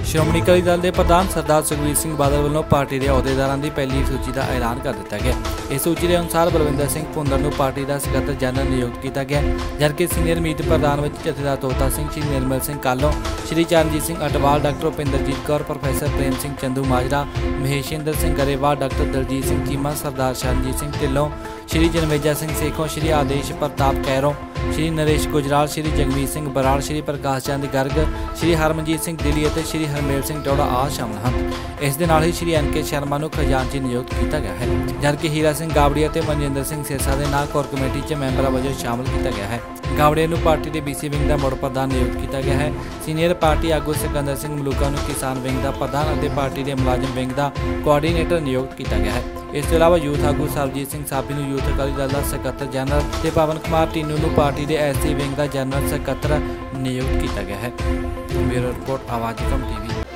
ਸ਼੍ਰੋਮਣੀ ਅਕਾਲੀ ਦਲ ਦੇ ਪ੍ਰਧਾਨ ਸਰਦਾਰ ਸੁਖਬੀਰ ਸਿੰਘ ਬਾਦਲ ਵੱਲੋਂ ਪਾਰਟੀ ਦੇ ਅਹੁਦੇਦਾਰਾਂ ਦੀ ਪਹਿਲੀ ਸੂਚੀ ਦਾ ਐਲਾਨ ਕਰ ਦਿੱਤਾ ਗਿਆ। ਇਸ ਸੂਚੀ ਦੇ ਅਨੁਸਾਰ ਬਲਵਿੰਦਰ ਸਿੰਘ ਭੁੰਦੜ ਨੂੰ ਪਾਰਟੀ ਦਾ ਸਕੱਤਰ ਜਨਰਲ ਨਿਯੁਕਤ ਕੀਤਾ ਗਿਆ, ਜਦਕਿ ਸੀਨੀਅਰ ਮੀਤ ਪ੍ਰਧਾਨ ਵਿੱਚ Jathedar Tota Singh, Shri Nirmal Singh Kahlon, Shri Charanjit Singh Atwal, doctor Upinderjit Kaur, professor Prem Singh Chandumajra, Maheshinder Singh Grewal, doctor Daljit Singh Cheema, Sardar Sharanjit Singh Dhillon, Shri Janmeja Singh Sekhon, Shri Adesh Partap Kairon, Shri Naresh Gujral, Shri Jagmeet Singh Brar, Shri Parkash Chand Garg, Shri Harmanjit Singh Delhi ਅਤੇ ਸ਼੍ਰੀ ਹਰਮੇਲ ਸਿੰਘ ਟੌੜਾ ਆਦਿ ਸ਼ਾਮਲ ਹਨ। ਇਸ ਦੇ ਨਾਲ ਹੀ ਸ਼੍ਰੀ NK ਸ਼ਰਮਾ ਨੂੰ ਖਜ਼ਾਨਚੀ ਨਿਯੁਕਤ ਕੀਤਾ ਗਿਆ ਹੈ, ਜਦਕਿ ਹੀਰਾ ਸਿੰਘ ਗਾਬੜੀਆ ਅਤੇ ਮਨਜਿੰਦਰ ਸਿੰਘ ਸਿਰਸਾ ਦੇ ਨਾਂ ਕੋਰ ਕਮੇਟੀ 'ਚ ਮੈਂਬਰਾਂ ਵਜੋਂ ਸ਼ਾਮਲ ਕੀਤਾ ਗਿਆ ਹੈ। ਗਾਬੜੀਆ ਨੂੰ ਪਾਰਟੀ ਦੇ BC ਵਿੰਗ ਦਾ ਮੁੜ ਪ੍ਰਧਾਨ ਨਿਯੁਕਤ ਕੀਤਾ ਗਿਆ ਹੈ। ਸੀਨੀਅਰ ਪਾਰਟੀ ਆਗੂ ਸਿਕੰਦਰ ਸਿੰਘ ਮਲੂਕਾ ਨੂੰ ਕਿਸਾਨ ਵਿੰਗ ਦਾ ਪ੍ਰਧਾਨ ਅਤੇ ਪਾਰਟੀ ਦੇ ਮੁਲਾਜ਼ਮ ਵਿੰਗ ਦਾ ਕੋਆਰਡੀਨੇਟਰ ਨਿਯੁਕਤ ਕੀਤਾ ਗਿਆ ਹੈ। ਇਸ ਤੋਂ ਇਲਾਵਾ ਯੂਥ ਆਗੂ ਸਰਬਜੀਤ ਸਿੰਘ ਸਾਬੀ ਨੂੰ ਯੂਥ ਅਕਾਲੀ ਦਲ ਦਾ ਸਕੱਤਰ ਜਨਰਲ ਤੇ ਪਵਨ ਕੁਮਾਰ ਟੀਨੂ ਨੂੰ ਪਾਰਟੀ ਦੇ SC ਵਿੰਗ ਦਾ ਜਨਰਲ ਸਕੱਤਰ ਨਿਯੁਕਤ ਕੀਤਾ ਗਿਆ ਹੈ। ਬਿਊਰੋ ਰਿਪੋਰਟ, ਆਵਾਜ਼ ਕਮ TV।